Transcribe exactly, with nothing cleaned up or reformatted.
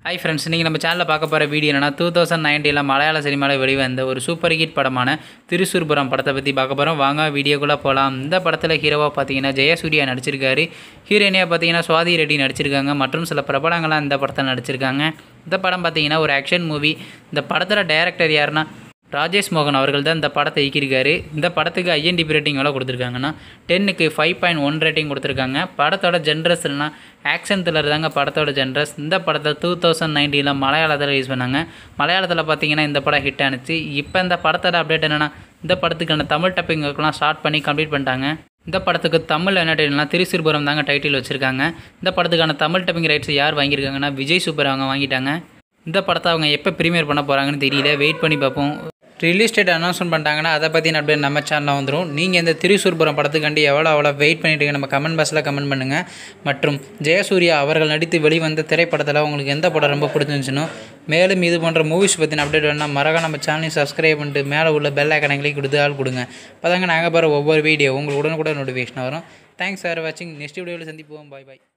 Hi friends, நீங்கள் நம்ம சேனலில் பார்க்க போகிற வீடியோ என்னன்னா டூ தௌசண்ட் நைன்டீனில் மலையாள சினிமாவில் வெளிவந்த ஒரு சூப்பர் ஹிட் படமான thrissur படத்தை பற்றி பார்க்க போகிறோம். வாங்க வீடியோக்குள்ளே போகலாம். இந்த படத்தில் ஹீரோவாக பார்த்தீங்கன்னா ஜெயசூர்யா நடிச்சிருக்காரு. ஹீரோயினியாக பார்த்தீங்கன்னா swathi ரெட்டி நடிச்சிருக்காங்க. மற்றும் சில பிரபலங்களாக இந்த படத்தில் நடிச்சிருக்காங்க. இந்த படம் பார்த்தீங்கன்னா ஒரு ஆக்ஷன் மூவி. இந்த படத்தில் டைரக்டர் யாருன்னா ராஜேஷ் மோகன் அவர்கள் தான் இந்த படத்தை இயக்கியிருக்காரு. இந்த படத்துக்கு ஐஎன்டிபி ரேட்டிங் எவ்வளோ கொடுத்துருக்காங்கன்னா டென்னுக்கு ஃபைவ் பாயிண்ட் ஒன் ரேட்டிங் கொடுத்துருக்காங்க. படத்தோட ஜென்ரஸ் இல்லைனா ஆக்ஷன் த்ரில்லர் தாங்க படத்தோட ஜென்ரஸ். இந்த படத்தை டூ தௌசண்ட் நைன்டீனில் மலையாளத்தில் யூஸ் பண்ணாங்க. மலையாளத்தில் பார்த்தீங்கன்னா இந்த படம் ஹிட் ஆனிச்சு. இப்போ இந்த படத்தோட அப்டேட் என்னென்னா இந்த படத்துக்கான தமிழ் டப்பிங் ஒர்க்லாம் ஸ்டார்ட் பண்ணி கம்ப்ளீட் பண்ணிட்டாங்க. இந்த படத்துக்கு தமிழ் என்ன டைட்டில்னா thrissur தாங்க டைட்டில் வச்சுருக்காங்க. இந்த படத்துக்கான தமிழ் டப்பிங் ரைட்ஸ் யார் வாங்கியிருக்காங்கன்னா விஜய் சூப்பர் அவங்க வாங்கிட்டாங்க. இந்த படத்தை அவங்க எப்போ ப்ரீமியர் பண்ண போகிறாங்கன்னு தெரியல, வெயிட் பண்ணி பார்ப்போம். ரிலீஸ் டேட் அனௌன்ஸ்மெண்ட் பண்ணிட்டாங்கன்னா அதை பற்றி அப்டேட் நம்ம சேனலில் வந்துடும். நீங்கள் இந்த thrissur படத்துக்காண்டி எவ்வளோ அவ்வளோ வெயிட் பண்ணிட்டு நம்ம கமெண்ட் பாக்ஸில் கமெண்ட் பண்ணுங்கள். மற்றும் ஜெயசூர்யா அவர்கள் நடித்து வெளிவந்த திரைப்படத்தில் உங்களுக்கு எந்த படம் ரொம்ப பிடிச்சிருந்துச்சுன்னு மேலும் இது போன்ற மூவிஸ் பற்றின அப்டேட் வேணால் மறக்காம நம்ம சேனலையும் சப்ஸ்கிரைப் பண்ணிட்டு மேலே உள்ள பெல் ஐக்கானை கிளிக் கொடுத்து ஆள் கொடுங்க. அப்போ தாங்க நாங்கள் பாரு ஒவ்வொரு வீடியோ உங்களுக்கு உடனுக்குடன் நோட்டிஃபிகேஷன் வரும். தேங்க்ஸ் ஃபார் வாட்சிங். நெக்ஸ்ட் வீடியோவில் சந்திப்போம். பாய் பாய்.